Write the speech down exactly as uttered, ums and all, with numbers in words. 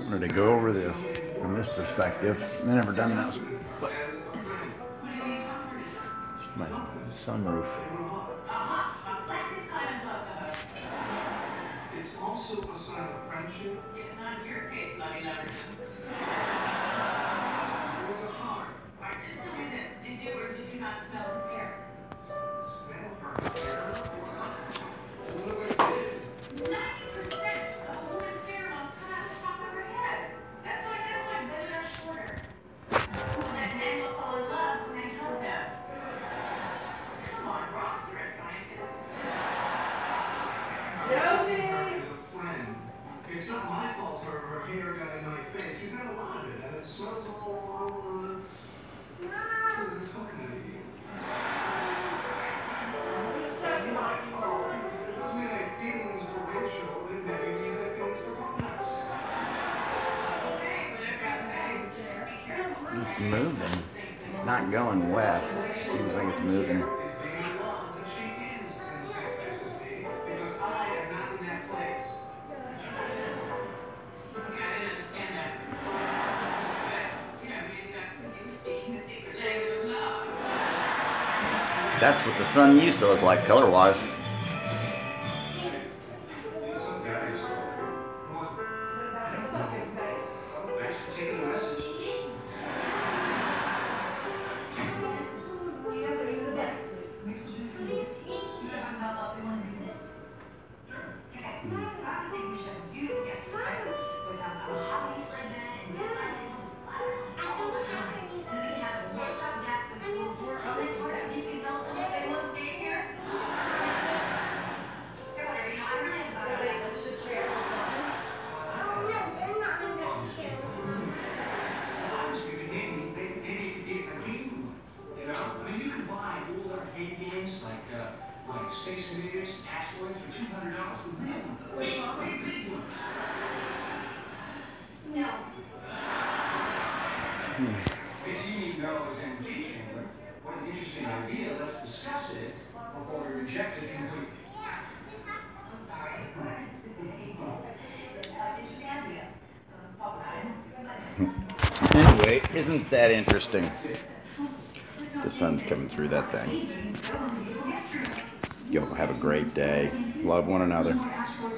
wanted to go over this from this perspective. I've never done this, but it's my sunroof. It's also a sign of friendship. Not in your case, Lovey Leverson. It was a heart. All right, just tell me this. Did you or did you not smell her hair? Smell her hair? ninety percent of a woman's pheromones come out of the top of her head. That's why, that's why women are shorter. So that men will fall in love when they hug them. Come on, Ross, you're a scientist. Josie! As a friend. It's not my fault her, her hair got in my face. She's got a lot of it, and it smells all, all uh, coconutty. It doesn't mean I have feelings for Rachel. It maybe means I have feelings for coconuts. Okay, whatever I say, just be careful. It's moving. It's not going west. It seems like it's moving. Is being loved, and she is in the same place as me, because I am not in that place. Yeah, I didn't understand that. But, you know, maybe that's because you were speaking the secret language of love. That's what the sun used to look like color-wise. Some guys. Well, thanks for taking the message. Like Space Invaders, Asteroids for two hundred dollars. The real ones, the big, big, big ones. No. It's unique knowledge and teaching, but what an interesting idea. Let's discuss it before we reject it completely. I'm sorry. Interesting idea. Anyway, isn't that interesting? The sun's coming through that thing. Y'all have a great day. Love one another.